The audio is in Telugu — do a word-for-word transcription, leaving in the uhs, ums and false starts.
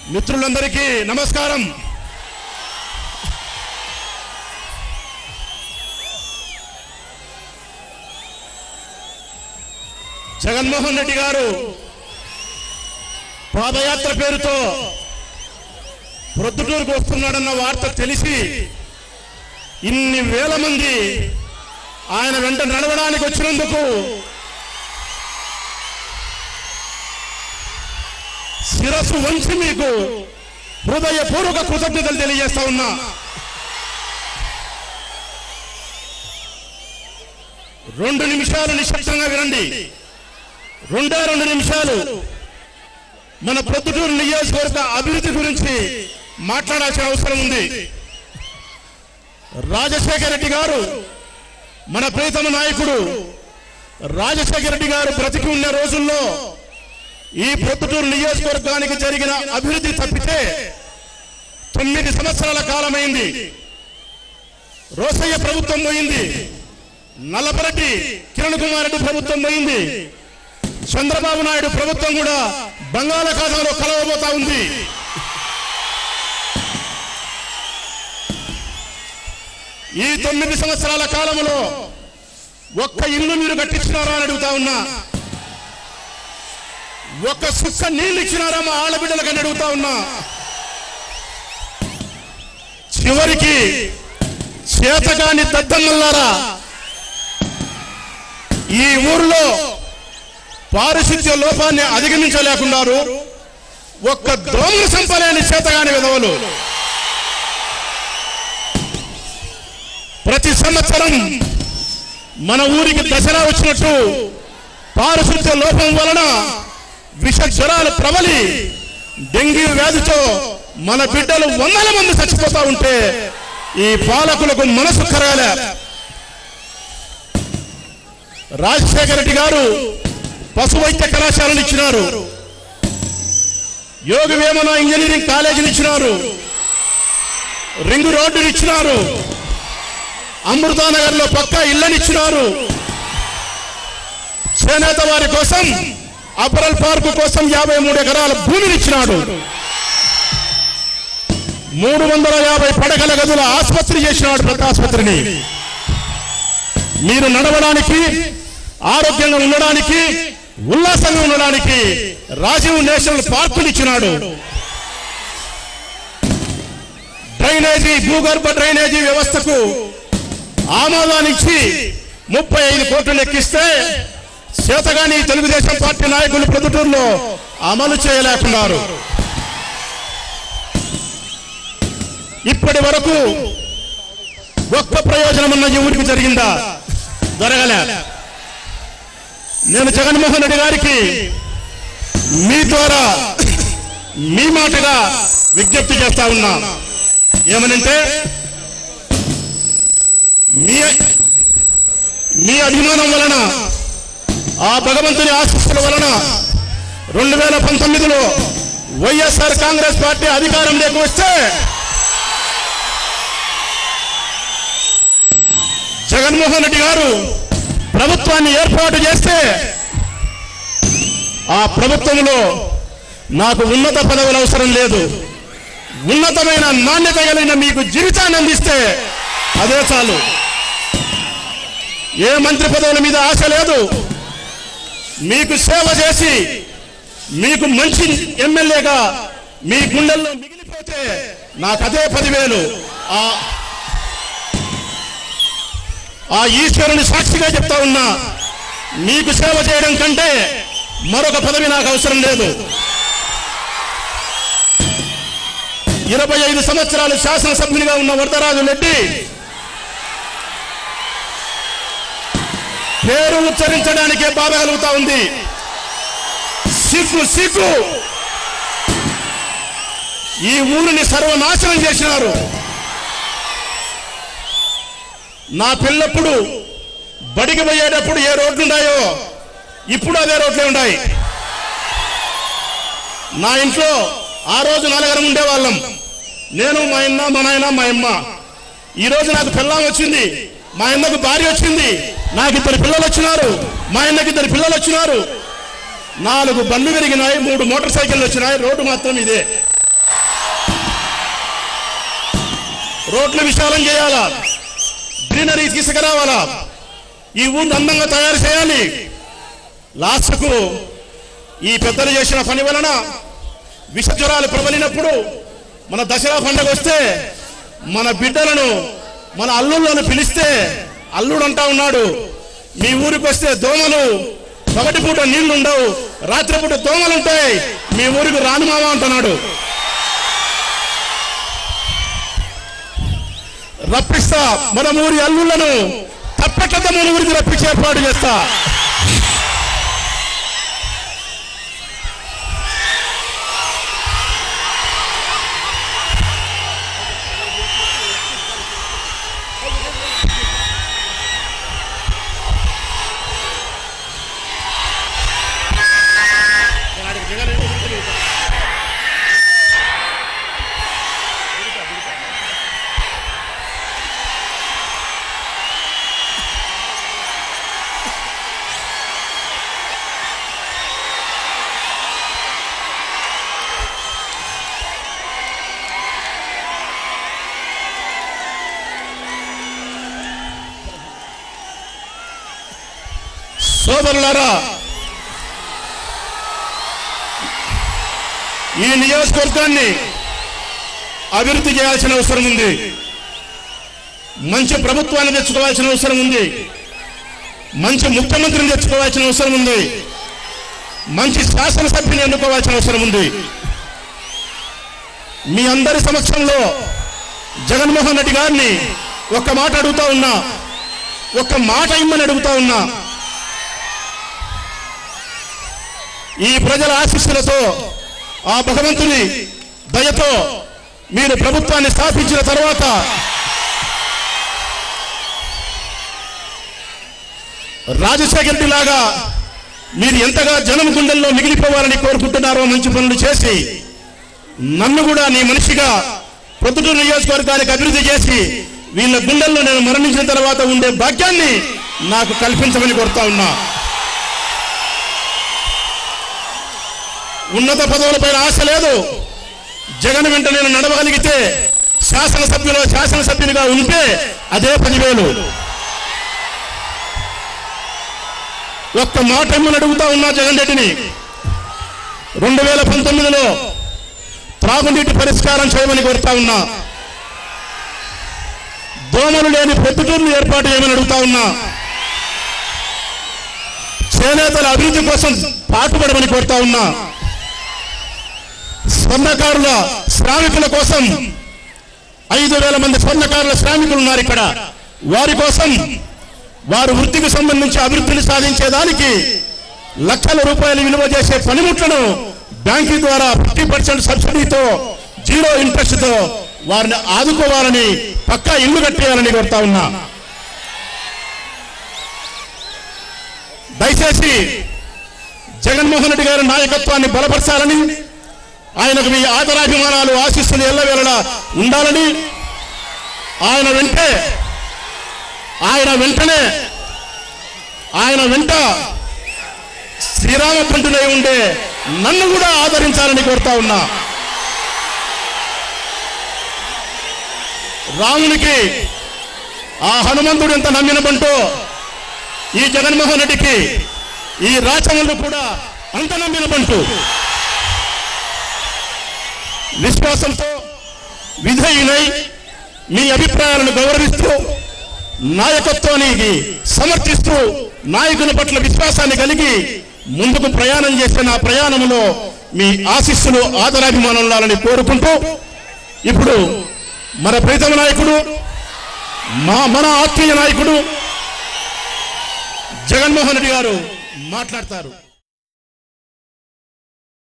మిత్రులందరికీ నమస్కారం. జగన్మోహన్ రెడ్డి గారు పాదయాత్ర పేరుతో ప్రొద్దుటూరుకు వస్తున్నాడన్న వార్త తెలిసి ఇన్ని వేల మంది ఆయన వెంట నడవడానికి వచ్చినందుకు శిరస్సు వంచి మీకు హృదయపూర్వక కృతజ్ఞతలు తెలియజేస్తా ఉన్నా. రెండు నిమిషాలు నిశ్శబ్దంగా వినండి. రెండే రెండు నిమిషాలు మన ప్రొద్దుటూరు నియోజకవర్గ అభివృద్ధి గురించి మాట్లాడాల్సిన అవసరం ఉంది. రాజశేఖర రెడ్డి గారు, మన ప్రియతమ నాయకుడు రాజశేఖర రెడ్డి గారు బ్రతికి ఉన్న రోజుల్లో ఈ ప్రొద్దుటూరు నియోజకవర్గానికి జరిగిన అభివృద్ధి తప్పితే తొమ్మిది సంవత్సరాల కాలమైంది. రోసయ్య ప్రభుత్వం పోయింది, నల్లపరెడ్డి కిరణ్ కుమార్ రెడ్డి ప్రభుత్వం పోయింది, చంద్రబాబు నాయుడు ప్రభుత్వం కూడా బంగాళాఖాతంలో కలవబోతా ఉంది. ఈ తొమ్మిది సంవత్సరాల కాలంలో ఒక్క ఇల్లు మీరు కట్టించినారా అని అడుగుతా ఉన్నా. ఒక్క సుక్క నీళ్ళు ఇచ్చినారా మా ఆడబిడ్డలకని అడుగుతా ఉన్నా. చివరికి చేతగాని దద్దమ్మల్లారా, ఈ ఊర్లో పారిశుద్ధ్య లోపాన్ని అధిగమించలేకున్నారు. ఒక్క దోమలు చంపలేని చేతగాని విధవలు ప్రతి సంవత్సరం మన ఊరికి దసరా వచ్చినట్టు పారిశుద్ధ్య లోపం వలన విష జ్వరాలు ప్రబలి డెంగ్యూ వ్యాధితో మన బిడ్డలు వందల మంది చచ్చిపోతా ఉంటే ఈ పాలకులకు మనసు కరగాలే. రాజశేఖర రెడ్డి గారు పశు వైద్య కళాశాలను ఇచ్చినారు, యోగ వేమన ఇంజనీరింగ్ కాలేజీని ఇచ్చినారు, రింగు రోడ్డుని ఇచ్చినారు, అమృతానగర్ లో పక్కా ఇళ్లను ఇచ్చినారు, చేనేత వారి కోసం అపరల్ పార్కు కోసం యాభై మూడు ఎకరాల భూమిని ఇచ్చినాడు, మూడు వందల యాభై పడకల గదుల ఆసుపత్రి చేసినాడు. ప్రతి ఆసుపత్రిని మీరు నడవడానికి, ఆరోగ్యంగా ఉండడానికి, ఉల్లాసంగా ఉండడానికి రాజీవ్ నేషనల్ పార్కులు ఇచ్చినాడు. డ్రైనేజీ, భూగర్భ డ్రైనేజీ వ్యవస్థకు ఆమోదాన్నిచ్చి ముప్పై ఐదు కోట్లు లెక్కిస్తే చేతగాని తెలుగుదేశం పార్టీ నాయకులు ప్రొద్దుటూరులో అమలు చేయలేకున్నారు. ఇప్పటి వరకు ఒక్క ప్రయోజనం ఉన్న ఈ ఊరికి జరిగిందా? జరగలే. నేను జగన్మోహన్ రెడ్డి గారికి మీ ద్వారా మీ మాటగా విజ్ఞప్తి చేస్తా ఉన్నా. ఏమనంటే, మీ మీ అభిమానం వలన, ఆ భగవంతుని ఆశీస్సుల వలన రెండు వేల పంతొమ్మిదిలో వైఎస్ఆర్ కాంగ్రెస్ పార్టీ అధికారంలోకి వస్తే జగన్మోహన్ రెడ్డి గారు ప్రభుత్వాన్ని ఏర్పాటు చేస్తే ఆ ప్రభుత్వంలో నాకు ఉన్నత పదవులు అవసరం లేదు, ఉన్నతమైన నాణ్యత కలిగిన మీకు జీవితాన్ని అందిస్తే అదే చాలు. ఏ మంత్రి పదవుల మీద ఆశ లేదు. మీకు సేవ చేసి మీకు మంచి ఎమ్మెల్యేగా మీ గుండెల్లో మిగిలిపోతే నాకు అదే పదివేలు. ఆ ఈశ్వరుని సాక్షిగా చెప్తా ఉన్నా, మీకు సేవ చేయడం కంటే మరొక పదవి నాకు అవసరం లేదు. ఇరవై ఐదు సంవత్సరాలు శాసనసభ్యునిగా ఉన్న వరదరాజు రెడ్డి పేరు ఉచ్చరించడానికే బాధ కలుగుతా ఉంది. సిగ్గు సిగ్గు. ఈ ఊరిని సర్వనాశనం చేసినారు. నా పిల్లప్పుడు బడికి పోయేటప్పుడు ఏ రోడ్లు ఉన్నాయో ఇప్పుడు అదే రోడ్లే ఉన్నాయి. నా ఇంట్లో ఆ రోజు నలుగురం ఉండేవాళ్ళం, నేను, మా అన్న, మా నాయన, మా అమ్మ. ఈ రోజు నాకు పిల్లం వచ్చింది, మా అన్నకు భార్య వచ్చింది, నాకు ఇద్దరు పిల్లలు వచ్చినారు, మా అన్నకి ఇద్దరు పిల్లలు వచ్చినారు, నాలుగు బండ్లు పెరిగినాయి, మూడు మోటార్ సైకిళ్ళు వచ్చినాయి, రోడ్డు మాత్రం ఇదే. రోడ్లు విశాలం చేయాలా, గ్రీనరీ తీసుకురావాలా, ఈ ఊరిని అందంగా తయారు చేయాలి. లాస్ట్కు ఈ పెద్దలు చేసిన పని వలన విష జ్వరాలు ప్రబలినప్పుడు మన దసరా పండుగ వస్తే మన బిడ్డలను మన అల్లుళ్ళను పిలిస్తే అల్లుడు అంటా ఉన్నాడు, మీ ఊరికి వస్తే దోమలు పగటిపూట నీళ్లు ఉండవు, రాత్రిపూట దోమలు ఉంటాయి, మీ ఊరికి రాను మామ అంటున్నాడు. రప్పిస్తా మన ఊరి అల్లుళ్లను తప్పట్లతో మన ఊరికి రప్పించి ఏర్పాటు చేస్తా. సోదరులారా, ఈ నియోజకవర్గాన్ని అభివృద్ధి చేయాల్సిన అవసరం ఉంది. మంచి ప్రభుత్వాన్ని తెచ్చుకోవాల్సిన అవసరం ఉంది. మంచి ముఖ్యమంత్రిని తెచ్చుకోవాల్సిన అవసరం ఉంది. మంచి శాసనసభ్యుని ఎన్నుకోవాల్సిన అవసరం ఉంది. మీ అందరి సమక్షంలో జగన్మోహన్ రెడ్డి గారిని ఒక్క మాట అడుగుతా ఉన్నా, ఒక్క మాట ఇమ్మని అడుగుతా ఉన్నా. ఈ ప్రజల ఆశీస్సులతో, ఆ భగవంతుని దయతో మీరు ప్రభుత్వాన్ని స్థాపించిన తర్వాత రాజశేఖర రెడ్డి లాగా మీరు ఎంతగా జనం గుండెల్లో మిగిలిపోవాలని కోరుకుంటున్నారో మంచి పనులు చేసి నన్ను కూడా నీ మనిషిగా ప్రొద్దుటూరు నియోజకవర్గానికి అభివృద్ధి చేసి వీళ్ళ గుండెల్లో నేను మరణించిన తర్వాత ఉండే భాగ్యాన్ని నాకు కల్పించమని కోరుతా ఉన్నా. ఉన్నత పదవులపైన ఆశ లేదు. జగన్ వెంట నేను నడవగలిగితే శాసనసభ్యులు శాసనసభ్యునిగా ఉంటే అదే పదివేలు. ఒక్క మాట ఏమని అడుగుతా ఉన్నా జగన్ రెడ్డిని, రెండు వేల పంతొమ్మిదిలో త్రాగునీటి పరిష్కారం చేయమని కోరుతా ఉన్నా. దోమలు లేని పొద్దుటూరును ఏర్పాటు చేయమని అడుగుతా ఉన్నా. చేనేతల అభివృద్ధి కోసం పాటుపడమని కోరుతా ఉన్నా. స్వర్ణకారుల శ్రామికుల కోసం ఐదు వేల మంది స్వర్ణకారుల శ్రామికులు ఉన్నారు ఇక్కడ. వారి కోసం వారు వృత్తికి సంబంధించి అభివృద్ధిని సాధించేదానికి లక్షల రూపాయలు విలువ చేసే పనిముట్లను బ్యాంకు ద్వారా ఫిఫ్టీ పర్సెంట్ సబ్సిడీతో జీరో ఇంట్రెస్ట్ తో వారిని ఆదుకోవాలని, పక్కా ఇల్లు కట్టేయాలని కోరుతా ఉన్నా. దయచేసి జగన్మోహన్ రెడ్డి గారి నాయకత్వాన్ని బలపరచాలని, ఆయనకు మీ ఆదరాభిమానాలు ఆశీస్సులు ఎల్లవేళలా ఉండాలని, ఆయన వెంటే ఆయన వెంటనే ఆయన వెంట శ్రీరామకంఠుడై ఉండే నన్ను కూడా ఆదరించాలని కోరుతా ఉన్నా. రామునికి ఆ హనుమంతుడు ఎంత నమ్మిన బంటో ఈ జగన్మోహన్ రెడ్డికి ఈ రాచమల్లు కూడా అంత నమ్మిన బంటు. విశ్వాసంతో విధేయులై మీ అభిప్రాయాలను గౌరవిస్తూ నాయకత్వానికి సమర్థిస్తూ నాయకుల పట్ల విశ్వాసాన్ని కలిగి ముందుకు ప్రయాణం చేసే నా ప్రయాణంలో మీ ఆశీస్సులు ఆదరాభిమానాలని కోరుకుంటూ ఇప్పుడు మన ప్రీతమ నాయకుడు మా మన ఆత్మీయ నాయకుడు జగన్మోహన్ రెడ్డి గారు మాట్లాడతారు.